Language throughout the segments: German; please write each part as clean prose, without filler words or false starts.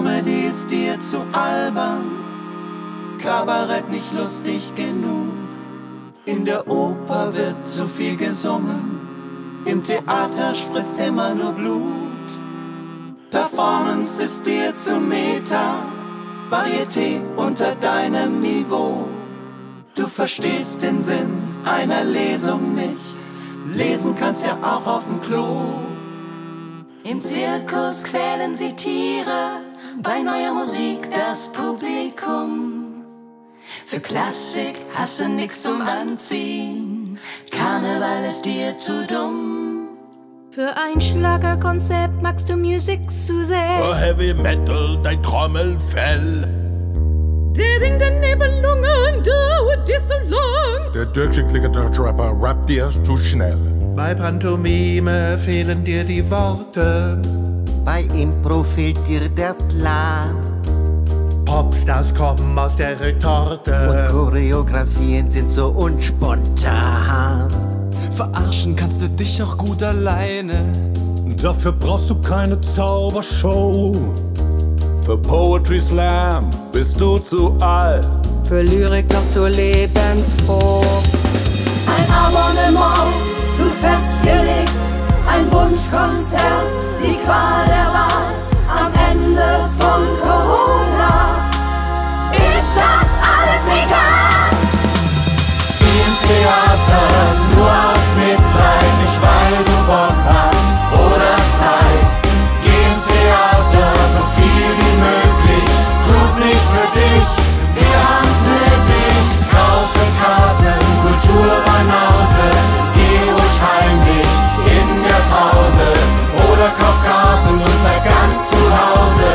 Comedy ist dir zu albern, Kabarett nicht lustig genug. In der Oper wird zu viel gesungen, im Theater spritzt immer nur Blut. Performance ist dir zu Meta, Varieté unter deinem Niveau. Du verstehst den Sinn einer Lesung nicht, lesen kannst ja auch auf dem Klo. Im Zirkus quälen sie Tiere, bei neuer Musik das Publikum. Für Klassik hast du nix zum Anziehen, Karneval ist dir zu dumm. Für ein Schlagerkonzept magst du Musik zu sehr. Für Heavy Metal dein Trommelfell. Der Ding der Nebelungen dauert dir so lang. Der durchschnittliche Deutschrapper rappt dir zu schnell. Bei Pantomime fehlen dir die Worte. Bei Impro fehlt dir der Plan. Popstars kommen aus der Retorte. Und Choreografien sind so unspontan. Verarschen kannst du dich auch gut alleine. Dafür brauchst du keine Zaubershow. Für Poetry Slam bist du zu alt. Für Lyrik noch zu lebensfroh. Ein Abonnement zu festgelegt, ein Wunschkonzert, die Qual der Wahl. Am Ende von Corona ist das alles egal. Geh ins Theater, nur aus Mitleid, nicht weil du Bock hast oder Zeit. Geh ins Theater, so viel wie möglich, tu's nicht für dich, wir haben's nötig. Kaufe Karten, Kulturbanause, geh ruhig heimlich in der Pause oder kauf Karten und bleib ganz zu Hause.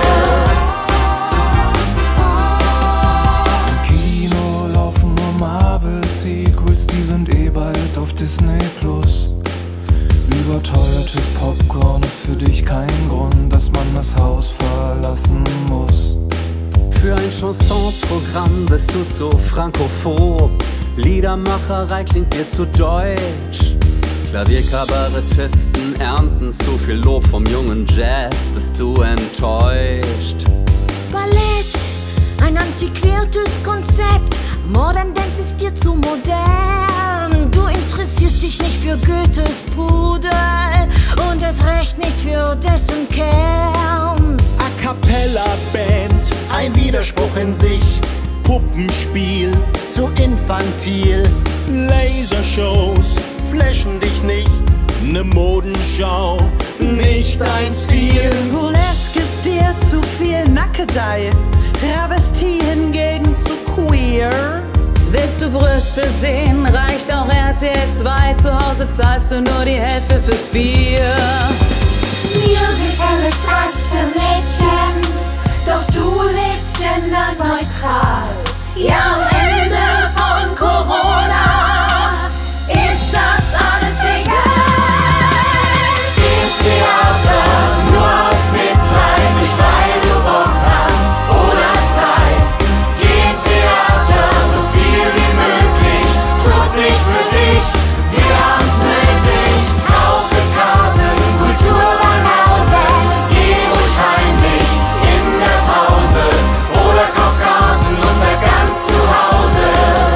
Im Kino laufen nur Marvel-Sequels, die sind eh bald auf Disney Plus. Überteuertes Popcorn ist für dich kein Grund, dass man das Haus verlassen muss. Für ein Chansonprogramm bist du zu frankophob. Liedermacherei klingt dir zu deutsch. Klavierkabarettisten ernten zu viel Lob vom jungen Jazz, bist du enttäuscht. Ballett, ein antiquiertes Konzept. Modern Dance ist dir zu modern. Du interessierst dich nicht für Goethes Pudel und erst recht nicht für dessen Kern. A cappella Band, ein Widerspruch in sich. Puppenspiel, zu infantil. Lasershows, flashen dich nicht. Ne Modenschau, nicht dein Stil. Burlesque ist dir zu viel Nackedei. Travestie hingegen zu queer. Willst du Brüste sehen, reicht auch RTL 2. Zu Hause zahlst du nur die Hälfte fürs Bier. Musical ist was für Mädchen, doch du lebst genderneutral. Ja, am Ende von Corona ist das alles egal. Geh ins Theater, nur aus Mitleid, nicht weil du Bock hast oder Zeit. Geh ins Theater, so viel wie möglich, tu's nicht für dich, wir haben's nötig. Kaufe Karten, Kulturbanause, geh ruhig heimlich in der Pause oder kauf Karten und bleib ganz zu Hause.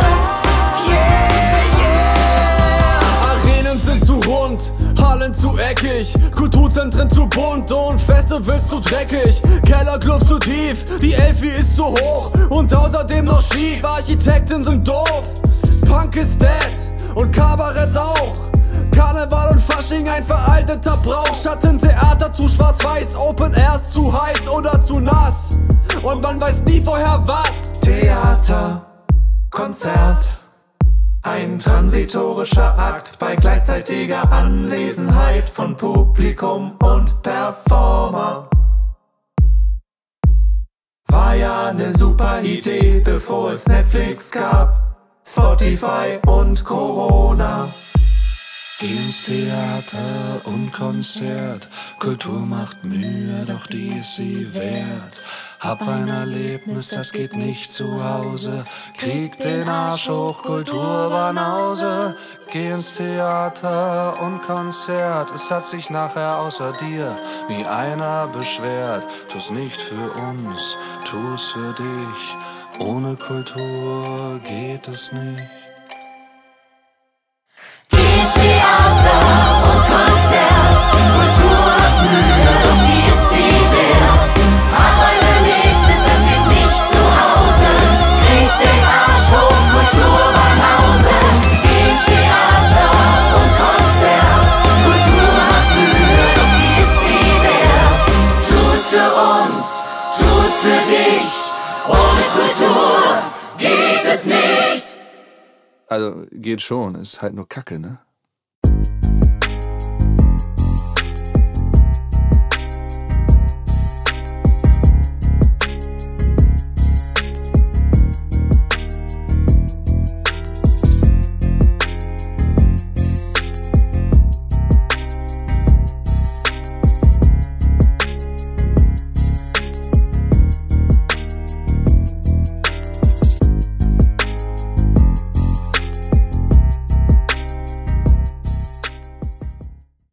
Arenen sind zu rund, Hallen zu eckig, Kulturzentren zu bunt und Festivals zu dreckig. Kellerclubs zu tief, die Elfi ist zu hoch und außerdem noch schief. Architekten sind doof, Punk ist dead und Kabarett auch. Karneval und Fasching ein veralteter Brauch. Schattentheater zu schwarz-weiß, Open Airs zu heiß oder zu nass. Und man weiß nie vorher was. Theater, Konzert, ein transitorischer Akt bei gleichzeitiger Anwesenheit von Publikum und Performer. War ja ne super Idee, bevor es Netflix gab, Spotify und Corona. Geh ins Theater und Konzert, Kultur macht Mühe, doch die ist sie wert. Hab ein Erlebnis, das geht nicht zu Hause, krieg den Arsch hoch, Kulturbanause. Geh ins Theater und Konzert, es hat sich nachher außer dir nie einer beschwert. Tu's nicht für uns, tu's für dich, ohne Kultur geht es nicht. Geh ins Theater und Konzert, Kultur hat Mühe und die ist sie wert. Hab ein Erlebnis, das geht nicht zu Hause. Krieg den Arsch hoch, Kultur beim Hause. Geh ins Theater und Konzert, Kultur hat Mühe und die ist sie wert. Tu's für uns, tu's für dich, ohne Kultur geht es nicht. Also geht schon, ist halt nur Kacke, ne?